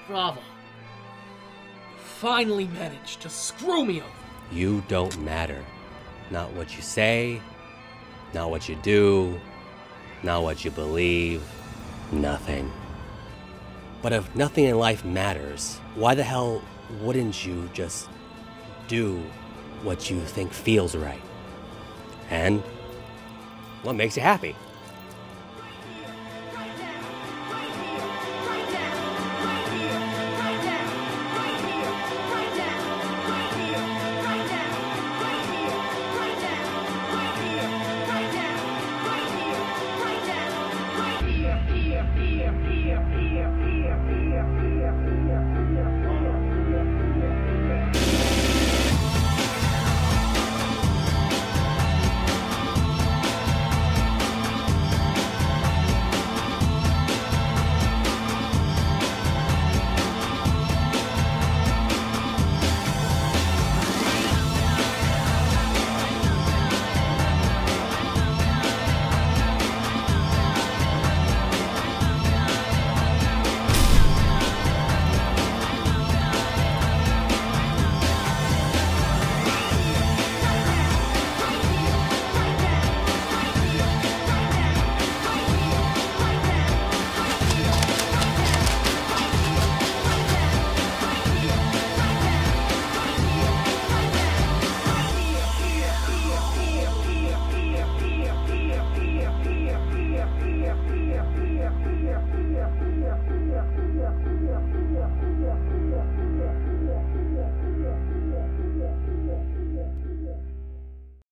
Bravo. Finally managed to screw me over. You don't matter. Not what you say, not what you do, not what you believe, nothing. But if nothing in life matters, why the hell wouldn't you just do what you think feels right? And what makes you happy?